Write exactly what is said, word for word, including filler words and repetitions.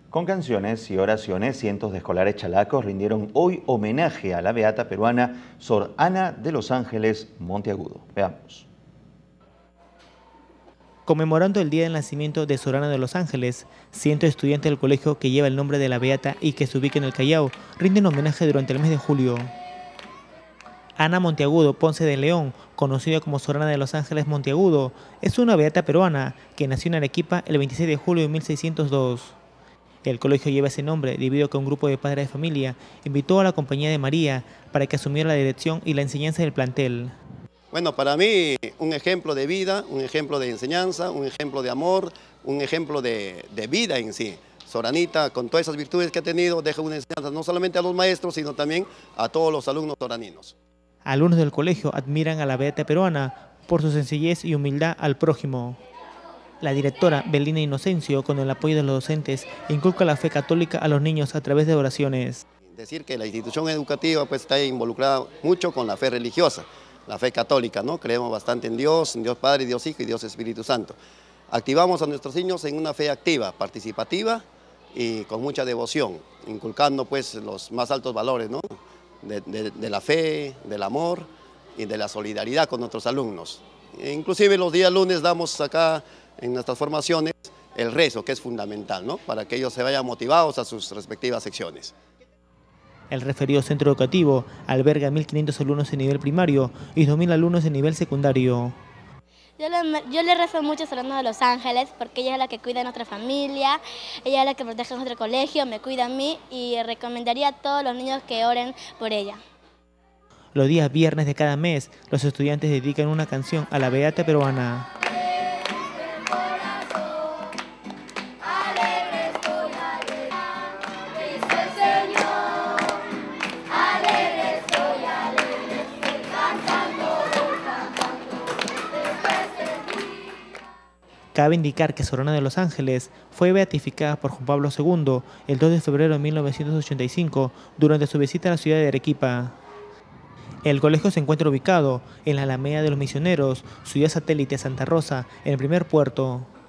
Con canciones y oraciones, cientos de escolares chalacos rindieron hoy homenaje a la beata peruana Sor Ana de los Ángeles Monteagudo. Veamos. Conmemorando el día del nacimiento de Sor Ana de los Ángeles, cientos de estudiantes del colegio que lleva el nombre de la beata y que se ubica en el Callao rinden homenaje durante el mes de julio. Ana Monteagudo Ponce de León, conocida como Sor Ana de los Ángeles Monteagudo, es una beata peruana que nació en Arequipa el veintiséis de julio de mil seiscientos dos. El colegio lleva ese nombre debido a que un grupo de padres de familia invitó a la Compañía de María para que asumiera la dirección y la enseñanza del plantel. Bueno, para mí un ejemplo de vida, un ejemplo de enseñanza, un ejemplo de amor, un ejemplo de, de vida en sí. Sor Anita, con todas esas virtudes que ha tenido, deja una enseñanza no solamente a los maestros, sino también a todos los alumnos soraninos. Alumnos del colegio admiran a la beata peruana por su sencillez y humildad al prójimo. La directora Belina Inocencio, con el apoyo de los docentes, inculca la fe católica a los niños a través de oraciones. Decir que la institución educativa pues, está involucrada mucho con la fe religiosa, la fe católica, ¿no? Creemos bastante en Dios, en Dios Padre, Dios Hijo y Dios Espíritu Santo. Activamos a nuestros niños en una fe activa, participativa y con mucha devoción, inculcando pues, los más altos valores, ¿no? de, de, de la fe, del amor y de la solidaridad con nuestros alumnos. E inclusive los días lunes damos acá en nuestras formaciones el rezo, que es fundamental, ¿no? Para que ellos se vayan motivados a sus respectivas secciones. El referido centro educativo alberga mil quinientos alumnos en nivel primario y dos mil alumnos en nivel secundario. Yo le, yo le rezo mucho a Sor Ana de los Ángeles porque ella es la que cuida a nuestra familia, ella es la que protege a nuestro colegio, me cuida a mí y recomendaría a todos los niños que oren por ella. Los días viernes de cada mes, los estudiantes dedican una canción a la beata peruana. Cabe indicar que Sor Ana de los Ángeles fue beatificada por Juan Pablo segundo el dos de febrero de mil novecientos ochenta y cinco durante su visita a la ciudad de Arequipa. El colegio se encuentra ubicado en la Alameda de los Misioneros, ciudad satélite de Santa Rosa, en el primer puerto.